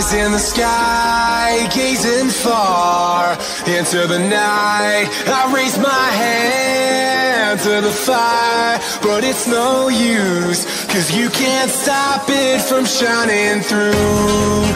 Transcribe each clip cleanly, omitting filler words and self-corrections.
eyes in the sky, gazing far into the night. I raise my hand to the fire, but it's no use, 'cause you can't stop it from shining through.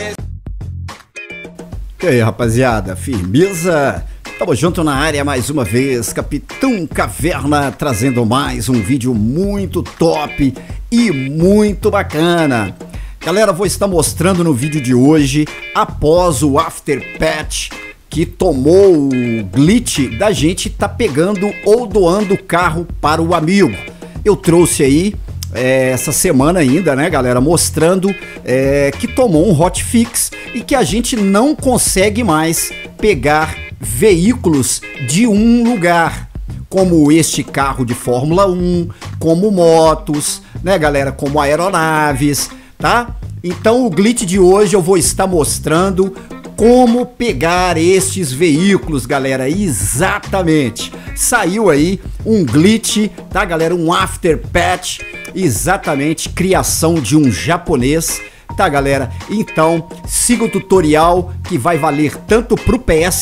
E aí, rapaziada, firmeza? Tamo junto na área mais uma vez, Capitão Caverna trazendo mais um vídeo muito top e muito bacana. Galera, vou estar mostrando no vídeo de hoje, após o After Patch que tomou o glitch da gente tá pegando ou doando o carro para o amigo. Eu trouxe aí essa semana ainda, né, galera, mostrando que tomou um hotfix e que a gente não consegue mais pegar veículos de um lugar, como este carro de Fórmula 1, como motos, né, galera, como aeronaves, tá? Então o glitch de hoje eu vou estar mostrando como pegar estes veículos, galera, exatamente. Saiu aí um glitch, tá, galera, um after patch, exatamente, criação de um japonês, tá, galera? Então, siga o tutorial que vai valer tanto pro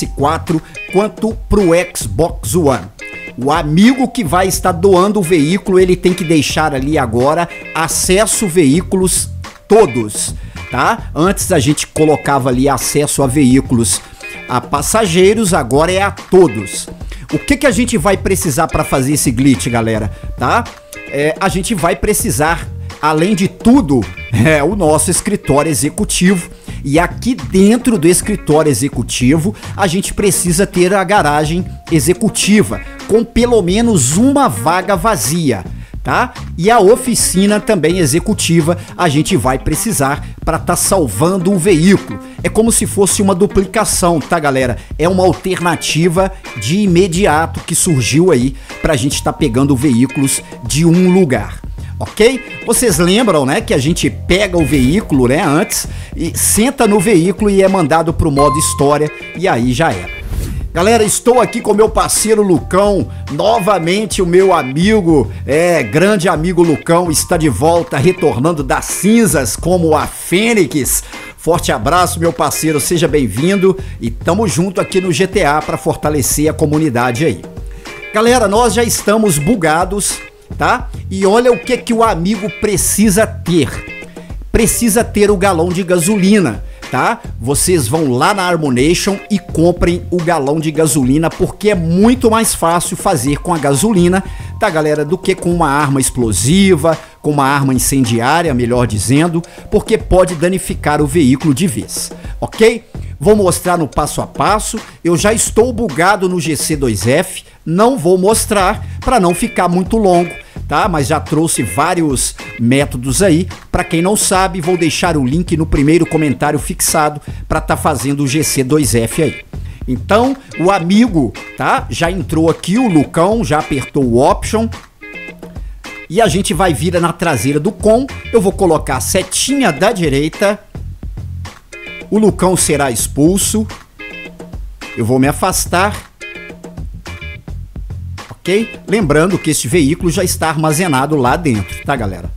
PS4 quanto pro Xbox One. O amigo que vai estar doando o veículo, ele tem que deixar ali agora acesso veículos todos, tá? Antes a gente colocava ali acesso a veículos a passageiros, agora é a todos. O que a gente vai precisar para fazer esse glitch, galera, tá? A gente vai precisar, além de tudo, o nosso escritório executivo. E aqui dentro do escritório executivo, a gente precisa ter a garagem executiva, com pelo menos uma vaga vazia, tá? E a oficina também executiva a gente vai precisar para estar salvando o veículo. É como se fosse uma duplicação, tá, galera? É uma alternativa de imediato que surgiu aí para a gente estar pegando veículos de um lugar. Ok? Vocês lembram, né, que a gente pega o veículo, né, antes, e senta no veículo e é mandado pro modo história, e aí já era. Galera, estou aqui com meu parceiro Lucão, novamente o meu amigo, grande amigo Lucão, está de volta, retornando das cinzas como a Fênix. Forte abraço, meu parceiro, seja bem-vindo e tamo junto aqui no GTA para fortalecer a comunidade aí. Galera, nós já estamos bugados, tá? E olha o que o amigo precisa ter. Precisa ter o galão de gasolina, tá? Vocês vão lá na Ammunition e comprem o galão de gasolina, porque é muito mais fácil fazer com a gasolina, tá, galera, do que com uma arma explosiva, com uma arma incendiária, melhor dizendo, porque pode danificar o veículo de vez, ok? Vou mostrar no passo a passo. Eu já estou bugado no GC2F, não vou mostrar para não ficar muito longo, tá? Mas já trouxe vários métodos aí. Para quem não sabe, vou deixar o link no primeiro comentário fixado para estar fazendo o GC2F aí. Então, o amigo, tá? Já entrou aqui, o Lucão já apertou o Option. E a gente vai vir na traseira do com. Eu vou colocar a setinha da direita. O Lucão será expulso. Eu vou me afastar. Ok? Lembrando que este veículo já está armazenado lá dentro, tá, galera?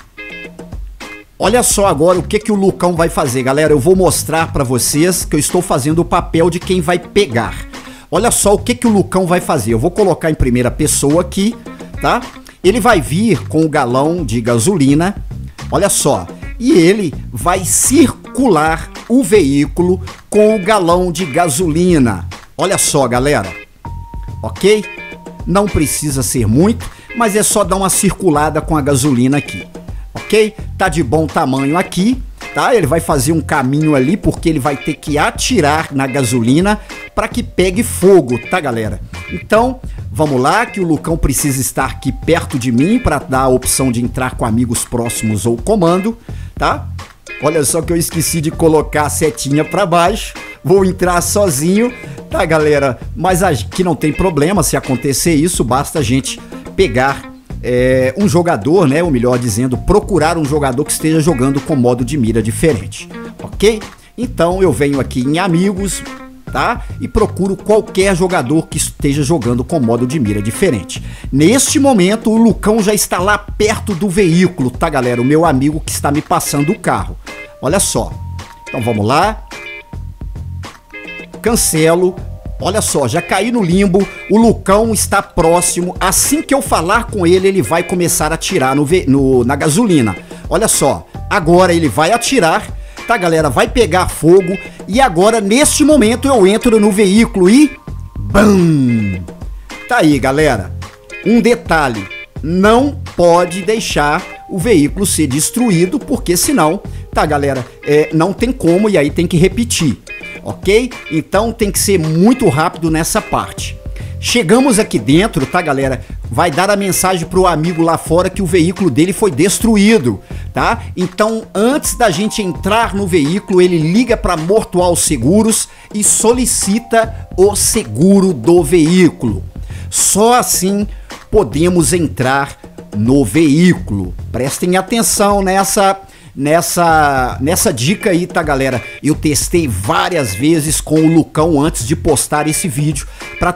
Olha só agora o que o Lucão vai fazer, galera. Eu vou mostrar para vocês que eu estou fazendo o papel de quem vai pegar. Olha só o que o Lucão vai fazer. Eu vou colocar em primeira pessoa aqui, tá? Ele vai vir com o galão de gasolina. Olha só. E ele vai circular o veículo com o galão de gasolina. Olha só, galera. Ok? Não precisa ser muito, mas é só dar uma circulada com a gasolina aqui. Ok? Tá de bom tamanho aqui, tá? Ele vai fazer um caminho ali, porque ele vai ter que atirar na gasolina para que pegue fogo, tá, galera? Então, vamos lá, que o Lucão precisa estar aqui perto de mim para dar a opção de entrar com amigos próximos ou comando, tá? Olha só que eu esqueci de colocar a setinha para baixo. Vou entrar sozinho, tá, galera? Mas aqui não tem problema se acontecer isso, basta a gente pegar um jogador, né? Ou melhor dizendo, procurar um jogador que esteja jogando com modo de mira diferente, ok? Então eu venho aqui em amigos, tá? E procuro qualquer jogador que esteja jogando com modo de mira diferente. Neste momento, o Lucão já está lá perto do veículo, tá, galera? O meu amigo que está me passando o carro. Olha só. Então vamos lá. Cancelo. Olha só, já caí no limbo, o Lucão está próximo. Assim que eu falar com ele, ele vai começar a atirar na gasolina. Olha só, agora ele vai atirar, tá, galera? Vai pegar fogo. E agora, neste momento, eu entro no veículo e... BAM! Tá aí, galera. Um detalhe, não pode deixar o veículo ser destruído, porque senão, tá, galera, não tem como, e aí tem que repetir. Ok? Então tem que ser muito rápido nessa parte. Chegamos aqui dentro, tá, galera? Vai dar a mensagem pro amigo lá fora que o veículo dele foi destruído, tá? Então, antes da gente entrar no veículo, ele liga para Mortual Seguros e solicita o seguro do veículo. Só assim podemos entrar no veículo. Prestem atenção nessa dica aí, tá, galera? Eu testei várias vezes com o Lucão antes de postar esse vídeo para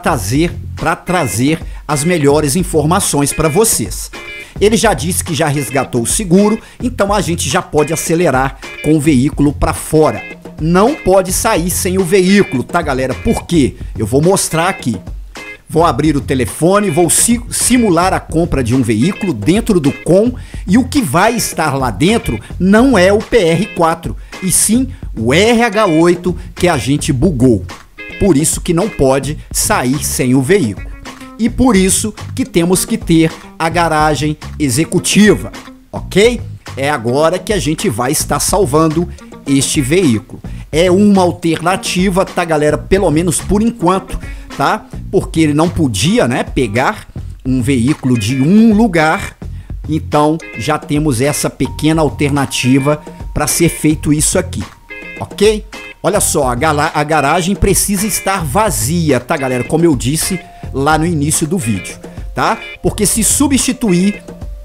trazer as melhores informações para vocês. Ele já disse que já resgatou o seguro, então a gente já pode acelerar com o veículo para fora. Não pode sair sem o veículo, tá, galera? Por quê? Eu vou mostrar aqui. Vou abrir o telefone, vou simular a compra de um veículo dentro do Com, e o que vai estar lá dentro não é o PR4, e sim o RH8 que a gente bugou. Por isso que não pode sair sem o veículo. E por isso que temos que ter a garagem executiva, ok? É agora que a gente vai estar salvando este veículo. É uma alternativa, tá, galera? Pelo menos por enquanto, tá? Porque ele não podia, né, pegar um veículo de um lugar. Então já temos essa pequena alternativa para ser feito isso aqui, ok? Olha só, a garagem precisa estar vazia, tá, galera? Como eu disse lá no início do vídeo, tá? Porque se substituir,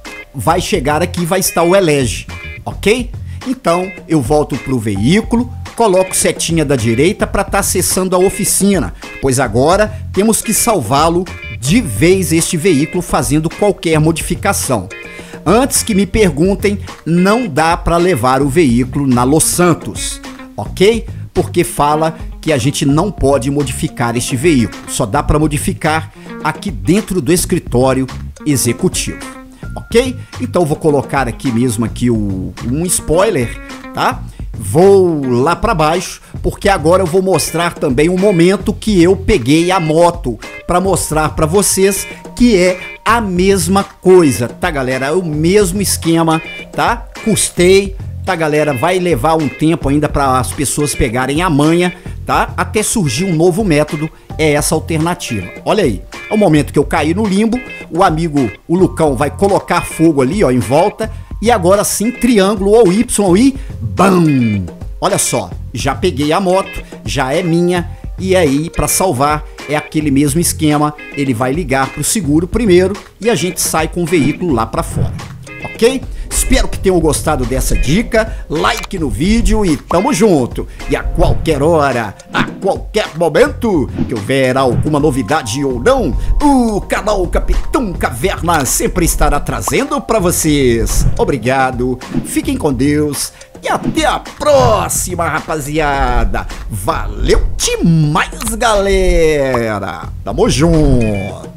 vai chegar aqui e vai estar o Elege, ok? Então eu volto pro veículo, coloco setinha da direita para estar acessando a oficina, pois agora temos que salvá-lo de vez este veículo fazendo qualquer modificação. Antes que me perguntem, não dá para levar o veículo na Los Santos, ok? Porque fala que a gente não pode modificar este veículo, só dá para modificar aqui dentro do escritório executivo, ok? Então vou colocar aqui mesmo um spoiler, tá? Vou lá para baixo, porque agora eu vou mostrar também um momento que eu peguei a moto para mostrar para vocês que é a mesma coisa, tá, galera? É o mesmo esquema, tá? Custei, tá, galera? Vai levar um tempo ainda para as pessoas pegarem a manha, tá? Até surgir um novo método, é essa alternativa. Olha aí, é o momento que eu caí no limbo, o Lucão vai colocar fogo ali, ó, em volta, e agora sim, triângulo ou Y e BAM! Olha só, já peguei a moto, já é minha, e aí para salvar é aquele mesmo esquema, ele vai ligar pro seguro primeiro e a gente sai com o veículo lá para fora, ok? Espero que tenham gostado dessa dica, like no vídeo e tamo junto! E a qualquer hora, a qualquer momento que houver alguma novidade ou não, o canal Capitão Caverna sempre estará trazendo para vocês. Obrigado, fiquem com Deus e até a próxima, rapaziada! Valeu demais, galera! Tamo junto!